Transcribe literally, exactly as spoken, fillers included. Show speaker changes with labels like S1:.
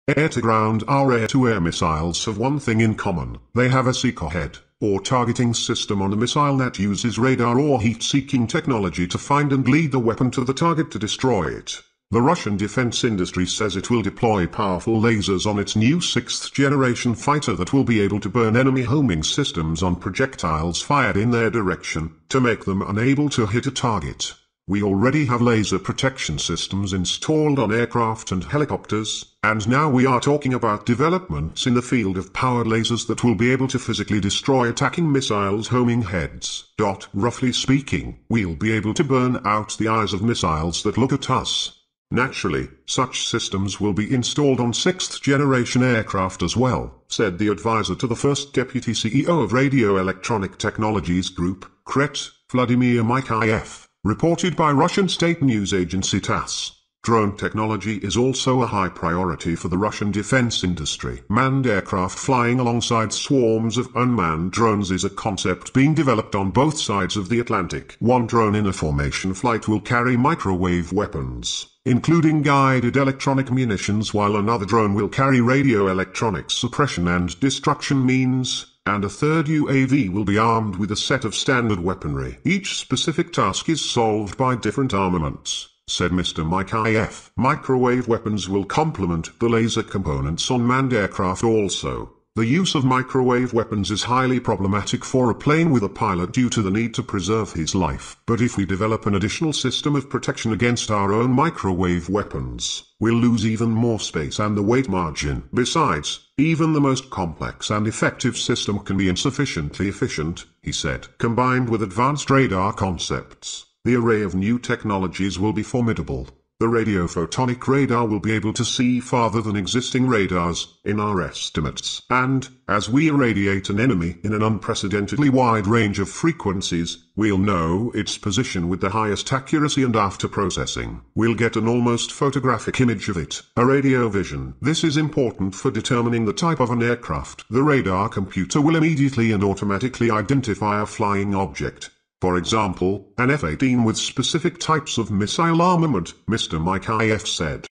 S1: Air-to-ground or air-to-air missiles have one thing in common. They have a seeker head, or targeting system on the missile that uses radar or heat-seeking technology to find and lead the weapon to the target to destroy it. The Russian defense industry says it will deploy powerful lasers on its new sixth-generation fighter that will be able to burn enemy homing systems on projectiles fired in their direction, to make them unable to hit a target. We already have laser protection systems installed on aircraft and helicopters, and now we are talking about developments in the field of powered lasers that will be able to physically destroy attacking missiles homing heads. Roughly speaking, we'll be able to burn out the eyes of missiles that look at us. Naturally, such systems will be installed on sixth-generation aircraft as well, said the advisor to the first deputy C E O of Radio Electronic Technologies Group, K R E T, Vladimir Mikheyev, reported by Russian state news agency TASS. Drone technology is also a high priority for the Russian defense industry. Manned aircraft flying alongside swarms of unmanned drones is a concept being developed on both sides of the Atlantic. One drone in a formation flight will carry microwave weapons, including guided electronic munitions, while another drone will carry radio electronic suppression and destruction means, and a third U A V will be armed with a set of standard weaponry. Each specific task is solved by different armaments, said Mister Mikheyev. Microwave weapons will complement the laser components on manned aircraft also. The use of microwave weapons is highly problematic for a plane with a pilot due to the need to preserve his life. But if we develop an additional system of protection against our own microwave weapons, we'll lose even more space and the weight margin. Besides, even the most complex and effective system can be insufficiently efficient, he said. Combined with advanced radar concepts, the array of new technologies will be formidable. The radiophotonic radar will be able to see farther than existing radars, in our estimates. And, as we irradiate an enemy in an unprecedentedly wide range of frequencies, we'll know its position with the highest accuracy, and after processing, we'll get an almost photographic image of it, a radio vision. This is important for determining the type of an aircraft. The radar computer will immediately and automatically identify a flying object. For example, an F eighteen with specific types of missile armament, Mister Mikheyev said.